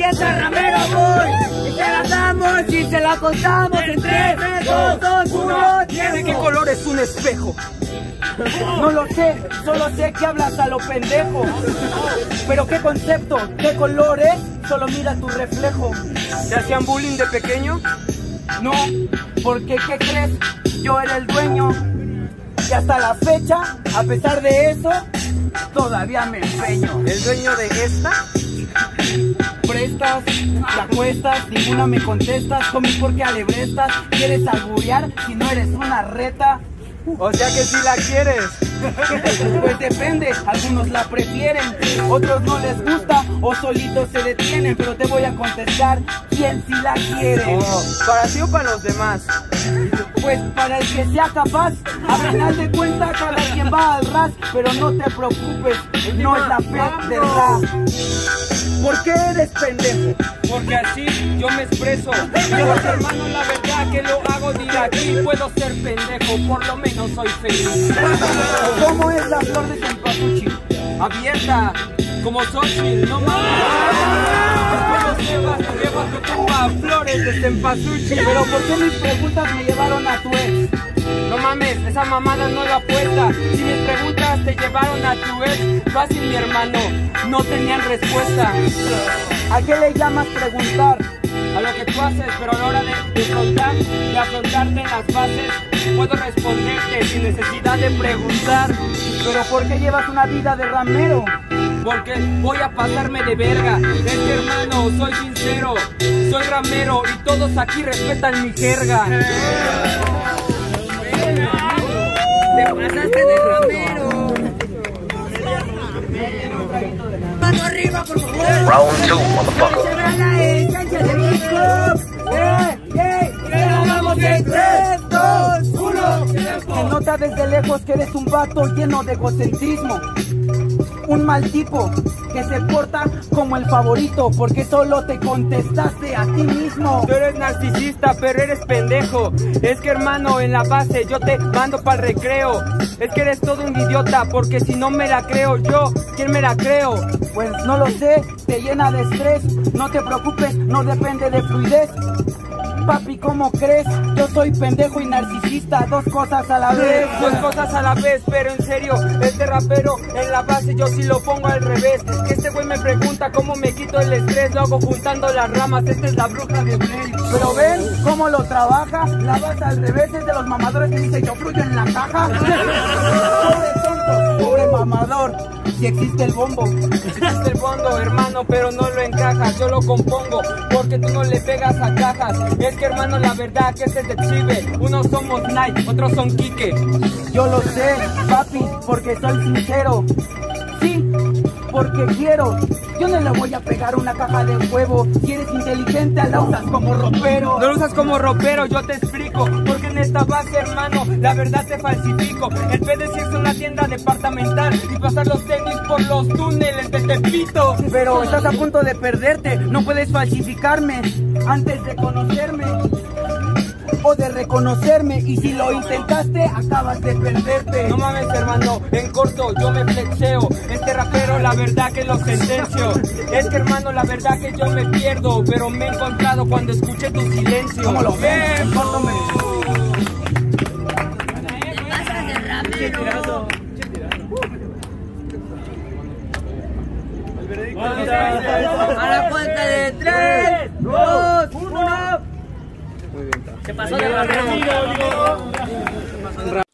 esa ramero voy. Y se la damos y se la contamos en 3, 2, 1. ¿De qué color es un espejo? No lo sé, solo sé que hablas a lo pendejo. Pero qué concepto, qué color es, solo mira tu reflejo. ¿Te hacían bullying de pequeño? No, porque ¿qué crees? Yo era el dueño. Y hasta la fecha, a pesar de eso, todavía me empeño. ¿El dueño de esta? Prestas, te acuestas, ninguna me contestas. Con mi porque alebrestas, ¿quieres alburear si no eres una reta? O sea que si la quieres. Pues depende, algunos la prefieren, otros no les gusta o solitos se detienen. Pero te voy a contestar, ¿quién si la quiere? ¿Para ti o para los demás? Pues para el que sea capaz. A final de cuentas cada quien va al ras. Pero no te preocupes, no es la fe del rap. ¿Por qué eres pendejo? Porque así yo me expreso. Pero hermano, la verdad que lo hago de aquí. Puedo ser pendejo, por lo menos soy feliz. ¿Cómo es la flor de cempasúchil? Abierta, como Xochitl, no mames. Lleva tu tumba flores de cempasúchil. Pero ¿por qué mis preguntas me llevaron a tu ex? No mames, esa mamada no la apuesta. Si mis preguntas te llevaron a tu ex, fácil mi hermano, no tenían respuesta. ¿A qué le llamas preguntar? A lo que tú haces, pero a la hora de afrontarte en las bases, puedo responderte sin necesidad de preguntar. ¿Pero por qué llevas una vida de ramero? Porque voy a pasarme de verga. Es que hermano, soy sincero, soy ramero y todos aquí respetan mi jerga. Te pasaste de ramero. Mano arriba, por favor. Round 2, motherfucker. Se verá la esencia del hip hop. Que lo vamos en 3, 2, 1. Se nota desde lejos que eres un vato lleno de egocentrismo. Un mal tipo que se porta como el favorito, porque solo te contestaste a ti mismo. Tú eres narcisista, pero eres pendejo. Es que hermano, en la base yo te mando para el recreo. Es que eres todo un idiota, porque si no me la creo yo, ¿quién me la creo? Pues no lo sé, te llena de estrés. No te preocupes, no depende de fluidez. Papi, ¿cómo crees? Yo soy pendejo y narcisista, dos cosas a la vez. Dos cosas a la vez, pero en serio, este rapero en la base yo sí lo pongo al revés. Que este güey me pregunta cómo me quito el estrés, lo hago juntando las ramas, esta es la bruja de Blair. Pero ven cómo lo trabaja, la base al revés es de los mamadores que dice yo fluyo en la caja. Pobre tonto, pobre mamador, si existe el bombo. Existe el fondo, hermano, pero no lo encajas, yo lo compongo, porque tú no le pegas a cajas. Es que hermano, la verdad que este te exhibe. Unos somos Nike, otros son Quique. Yo lo sé, papi, porque soy sincero. Sí, porque quiero. Yo no le voy a pegar una caja de huevo. Si eres inteligente, la usas como ropero. No lo usas como ropero, yo te explico. Porque en esta base, hermano, la verdad te falsifico. El PDC es una tienda departamental y pasar los tenis por los túneles de Tepito. Pero estás a punto de perderte. No puedes falsificarme antes de conocerme o de reconocerme, y si lo intentaste acabas de perderte. No mames hermano, en corto yo me flexeo. Este rapero la verdad que lo sentencio. Es que hermano, la verdad que yo me pierdo, pero me he encontrado cuando escuché tu silencio. ¿Cómo lo ves? Te pasas de ramero. A la cuenta de 3, 2, 1. Se pasó de ramero.